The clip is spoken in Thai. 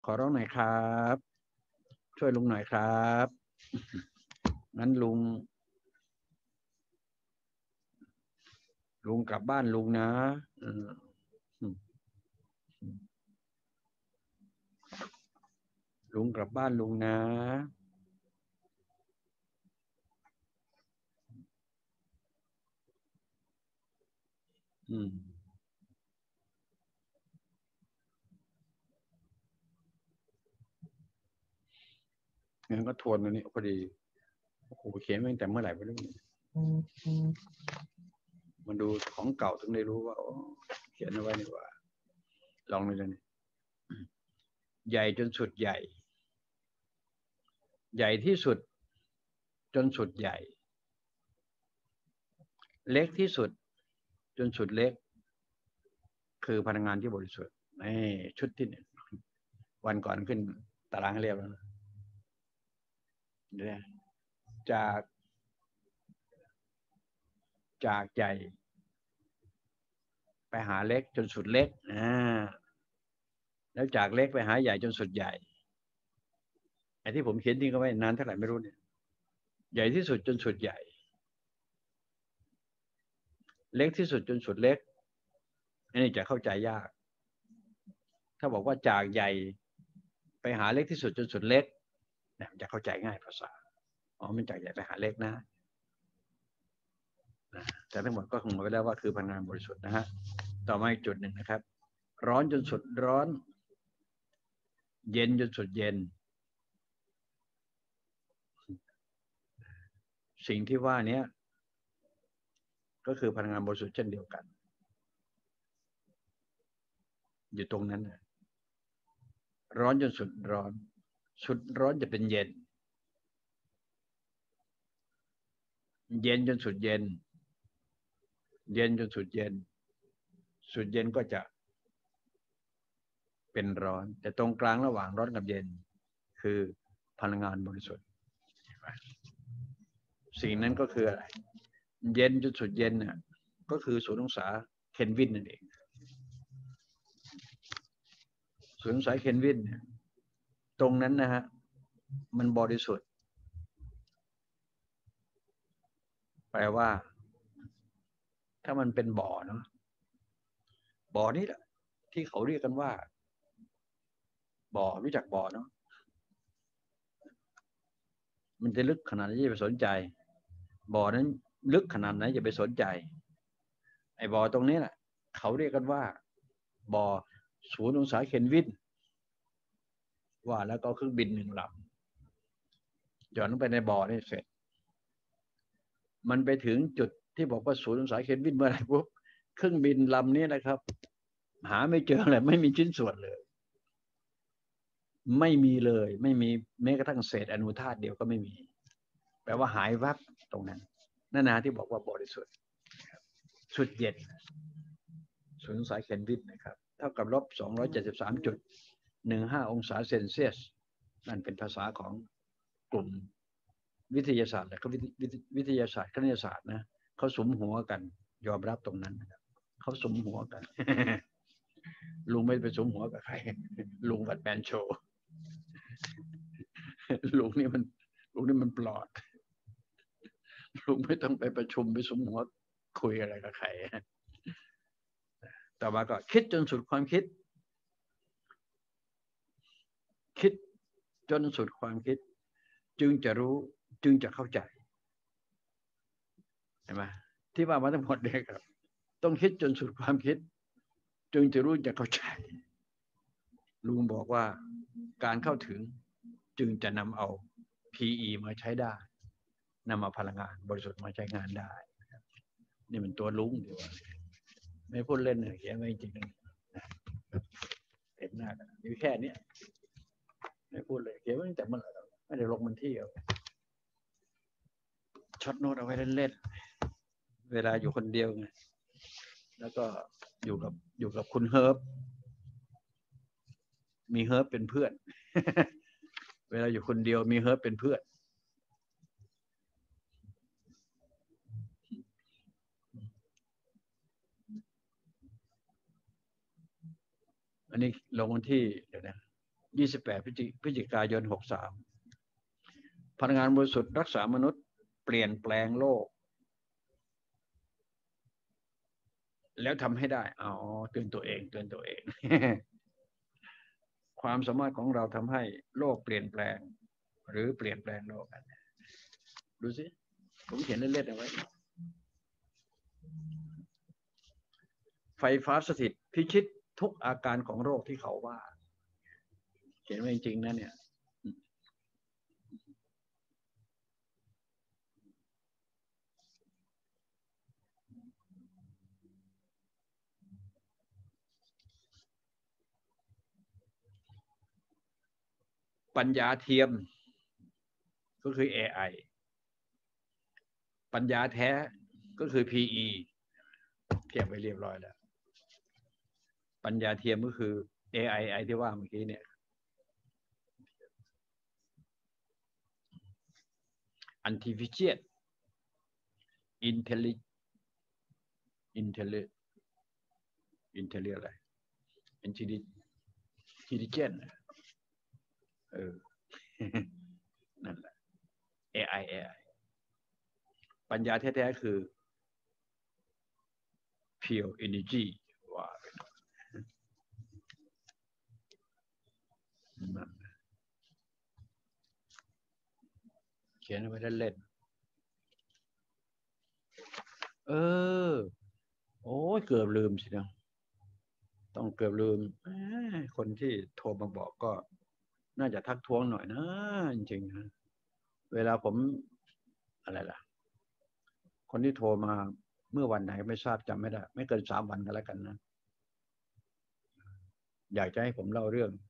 อร้องหน่อยครับช่วยลุงหน่อยครับงั้นลุงกลับบ้านลุงนะลุงกลับบ้านลุงนะงั้นก็ทวนอันนี้พอดีโอ้โหเขียนมาตั้งแต่เมื่อไหร่ไม่รู้มันดูของเก่าถึงได้รู้ว่าเขียนเอาไว้นี่ว่าลองดูเลยนี่ใหญ่จนสุดใหญ่ใหญ่ที่สุดจนสุดใหญ่เล็กที่สุดจนสุดเล็กคือพลังงานที่บริสุทธิ์นี่ชุดที่หนึ่งวันก่อนขึ้นตารางให้เรียบแล้วเนี่ยจากใหญ่ไปหาเล็กจนสุดเล็กแล้วจากเล็กไปหาใหญ่จนสุดใหญ่ไอ้ที่ผมเขียนนี่ก็ไม่นานเท่าไหร่ไม่รู้เนี่ยใหญ่ที่สุดจนสุดใหญ่เล็กที่สุดจนสุดเล็กอันนี้จะเข้าใจยากถ้าบอกว่าจากใหญ่ไปหาเล็กที่สุดจนสุดเล็กเนี่ยจะเข้าใจง่ายภาษามันจากใหญ่ไปหาเล็กนะแต่ทั้งหมดก็คงบอกไว้แล้วว่าคือพลังงานบริสุทธิ์นะฮะต่อมาอีกจุดหนึ่งนะครับร้อนจนสุดร้อนเย็นจนสุดเย็นสิ่งที่ว่านี้ก็คือพลังงานบริสุทธิ์เช่นเดียวกันอยู่ตรงนั้นร้อนจนสุดร้อนสุดร้อนจะเป็นเย็นเย็นจนสุดเย็นเย็นจนสุดเย็นสุดเย็นก็จะเป็นร้อนแต่ตรงกลางระหว่างร้อนกับเย็นคือพลังงานบริสุทธิ์สิ่งนั้นก็คืออะไรเย็นจนสุดเย็นน่ะก็คือ0 องศาเคลวินนั่นเอง0 องศาเคลวินตรงนั้นนะฮะมันบริสุทธิ์แปลว่าถ้ามันเป็นบ่อเนาะบ่อนี้แหละที่เขาเรียกกันว่าบ่อรู้จักบ่อเนาะมันจะลึกขนาดไหนจะไปสนใจบ่อนั้นลึกขนาดไหนจะไปสนใจไอ้บ่อตรงนี้แหละเขาเรียกกันว่าบ่อ0 องศาเคลวินว่าแล้วก็เครื่องบิน1 ลำหย่อนลงไปในบ่อนี่เสร็จมันไปถึงจุดที่บอกว่า0 องศาเคลวินเมื่อไหร่ปุ๊บเครื่องบินลำนี้นะครับหาไม่เจอเลยไม่มีชิ้นส่วนเลยไม่มีเลยไม่มีแม้กระทั่งเศษอนุธาตุเดียวก็ไม่มีแปลว่าหายวับตรงนั้นนั่นนะที่บอกว่าบริสุทธิ์สุดเย็น0 องศาเคลวินนะครับเท่ากับลบ273.15 องศาเซนเซียสนั่นเป็นภาษาของกลุ่มวิทยาศาสตร์และวิทยาศาสตร์คณิตศาสตร์นะเขาสมหัวกันยอมรับตรงนั้นนะครับเขาสมหัวกันลุงไม่ไปสมหัวกับใครลุงวัดแมนโชว์ลุงนี่มันปลอดลุงไม่ต้องไปประชุมไปสมหัวคุยอะไรกับใครต่อมาก็คิดจนสุดความคิดจนสุดความคิดจึงจะรู้จึงจะเข้าใจเห็นไหมที่ว่ามาทั้งหมดเนี่ยครับต้องคิดจนสุดความคิดจึงจะรู้จะเข้าใจลุงบอกว่าการเข้าถึงจึงจะนำเอา PE มาใช้ได้นำมาพลังงานบริสุทธิ์มาใช้งานได้นี่เป็นตัวลุงดีกว่าไม่พูดเล่นเลยเขียนไว้จริงๆเห็นหน้ากันอยู่แค่นี้ไม่พูดเลยเขียนไว้ตั้งแต่เมื่อไหร่ไม่ได้ลงมันที่เอาช็อตโน้ตเอาไว้เล่นๆเวลาอยู่คนเดียวไงแล้วก็อยู่กับคุณเฮิร์บมีเฮิร์บเป็นเพื่อนเวลาอยู่คนเดียวมีเฮิร์บเป็นเพื่อนอันนี้ลงวันที่เดี๋ยวนะ 28 พฤศจิกายน 63พลังงานบริสุทธิ์รักษามนุษย์เปลี่ยนแปลงโลกแล้วทำให้ได้อ๋อเตือนตัวเองความสามารถของเราทำให้โลกเปลี่ยนแปลงหรือเปลี่ยนแปลงโลกกันดูสิผมเขียนเล่นๆเอาไว้ไฟฟ้าสถิตพิชิตทุกอาการของโรคที่เขาว่าเขียนไว้จริงๆนะเนี่ยปัญญาเทียมก็คือ AI ปัญญาแท้ก็คือ PE เทียบไปเรียบร้อยแล้วปัญญาเทียมก็คือ AI ไอที่ว่าเมื่อกี้เนี่ย artificial intelligence intelligent อะไร intelligent นั่นแหละ AI ปัญญาแท้ๆคือ pure energy ว่าเขียนไว้เล่นๆโอ้ยเกือบลืมสินะต้องเกือบลืมคนที่โทรมาบอกก็น่าจะทักท้วงหน่อยนะจริงๆนะเวลาผมอะไรล่ะคนที่โทรมาเมื่อวันไหนไม่ทราบจำไม่ได้ไม่เกิน3 วันก็แล้วกันนะอยากจะให้ผมเล่าเรื่อง